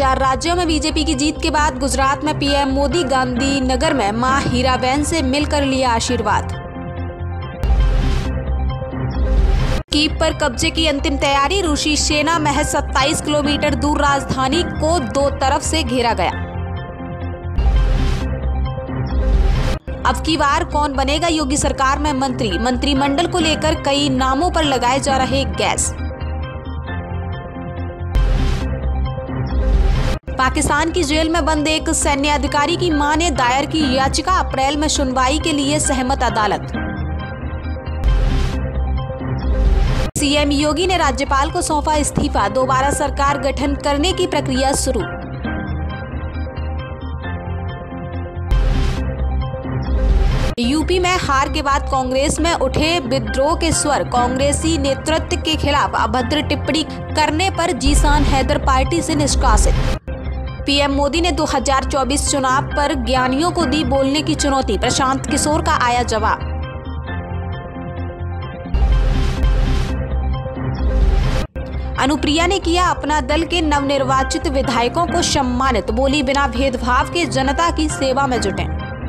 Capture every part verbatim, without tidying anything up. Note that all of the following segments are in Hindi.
चार राज्यों में बीजेपी की जीत के बाद गुजरात में पीएम मोदी गांधीनगर में मां हीराबेन से मिलकर लिया आशीर्वाद। कीव पर कब्जे की अंतिम तैयारी, रूसी सेना महज सत्ताईस किलोमीटर दूर राजधानी को दो तरफ से घेरा गया। अब की बार कौन बनेगा योगी सरकार में मंत्री, मंत्रिमंडल को लेकर कई नामों पर लगाए जा रहे गैस। पाकिस्तान की जेल में बंद एक सैन्य अधिकारी की मां ने दायर की याचिका, अप्रैल में सुनवाई के लिए सहमत अदालत। सीएम योगी ने राज्यपाल को सौंपा इस्तीफा, दोबारा सरकार गठन करने की प्रक्रिया शुरू। यूपी में हार के बाद कांग्रेस में उठे विद्रोह के स्वर, कांग्रेसी नेतृत्व के खिलाफ अभद्र टिप्पणी करने पर जीशान हैदर पार्टी से निष्कासित। पीएम मोदी ने दो हज़ार चौबीस चुनाव पर ज्ञानियों को दी बोलने की चुनौती, प्रशांत किशोर का आया जवाब। अनुप्रिया ने किया अपना दल के नवनिर्वाचित विधायकों को सम्मानित, बोली बिना भेदभाव के जनता की सेवा में जुटें।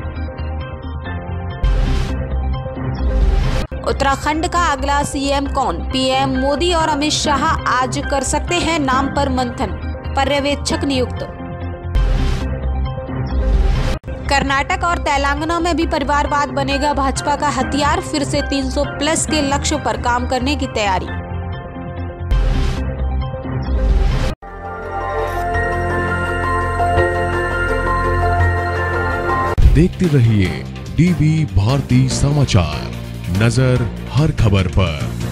उत्तराखंड का अगला सीएम कौन, पीएम मोदी और अमित शाह आज कर सकते हैं नाम पर मंथन, पर्यवेक्षक नियुक्त। कर्नाटक और तेलंगाना में भी परिवारवाद बनेगा भाजपा का हथियार, फिर से तीन सौ प्लस के लक्ष्य पर काम करने की तैयारी। देखते रहिए डीवी भारती समाचार, नजर हर खबर पर।